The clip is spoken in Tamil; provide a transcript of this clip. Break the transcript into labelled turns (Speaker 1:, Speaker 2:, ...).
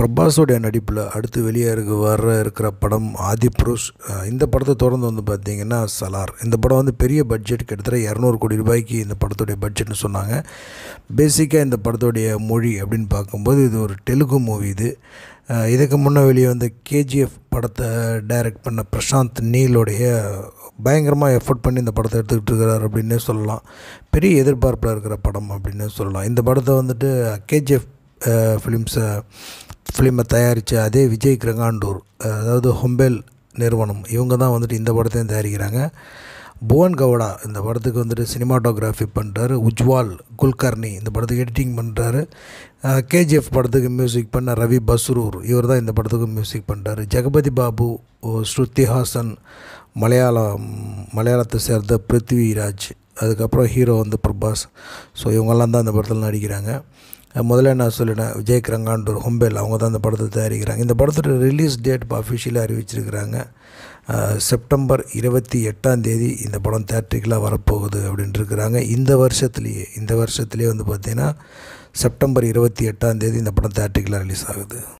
Speaker 1: பிரபாஸோடைய நடிப்பில் அடுத்து வெளியே இருக்கிற படம் ஆதிபுருஷ். இந்த படத்தை தொடர்ந்து வந்து பார்த்திங்கன்னா சலார். இந்த படம் வந்து பெரிய பட்ஜெட், கிட்டத்தட்ட 200 கோடி ரூபாய்க்கு இந்த படத்துடைய பட்ஜெட்னு சொன்னாங்க. பேசிக்காக இந்த படத்துடைய மொழி அப்படின்னு பார்க்கும்போது இது ஒரு தெலுங்கு மூவி. இதுக்கு முன்னே வெளியே வந்து கேஜிஎஃப் படத்தை டைரக்ட் பண்ண பிரசாந்த் நீலோடைய பயங்கரமாக எஃபர்ட் பண்ணி இந்த படத்தை எடுத்துக்கிட்டு இருக்கிறார் அப்படின்னே சொல்லலாம். பெரிய எதிர்பார்ப்பில் இருக்கிற படம் அப்படின்னே சொல்லலாம். இந்த படத்தை வந்துட்டு கேஜிஎஃப் ஃபிலிமை தயாரித்த அதே விஜய் கிரங்காண்டூர், அதாவது ஹொம்பேல் நிறுவனம், இவங்க தான் வந்துட்டு இந்த படத்தையும் தயாரிக்கிறாங்க. புவன் கவுடா இந்த படத்துக்கு வந்துட்டு சினிமாட்டோகிராஃபி பண்ணுறாரு. உஜ்வால் குல்கர்னி இந்த படத்துக்கு எடிட்டிங் பண்ணுறாரு. கேஜிஎஃப் படத்துக்கு மியூசிக் பண்ண ரவி பஸ்ரூர், இவர் தான் இந்த படத்துக்கு மியூசிக் பண்ணுறாரு. ஜெகபதி பாபு, ஸ்ருதி ஹாசன், மலையாளத்தை சேர்ந்த பிருத்விராஜ், அதுக்கப்புறம் ஹீரோ வந்து பிரபாஸ். ஸோ இவங்கெல்லாம் தான் இந்த படத்தில் நடிக்கிறாங்க. முதல்ல நான் சொல்லினேன், விஜய் கிரங்காண்டூர் ஹொம்பேல் அவங்க தான் இந்த படத்தை தயாரிக்கிறாங்க. இந்த படத்தோட ரிலீஸ் டேட் இப்போ அஃபிஷியலாக அறிவிச்சிருக்கிறாங்க. செப்டம்பர் 28 இந்த படம் தியேட்டருக்கெலாம் வரப்போகுது அப்படின்ட்டு இருக்கிறாங்க. இந்த வருஷத்துலேயே வந்து பார்த்திங்கன்னா செப்டம்பர் 28 இந்த படம் தியேட்டருக்கெலாம் ரிலீஸ் ஆகுது.